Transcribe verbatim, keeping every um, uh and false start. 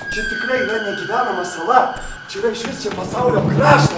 Čia tikrai yra negyvenama sala. Čia yra iš vis čia pasaulio kraštas.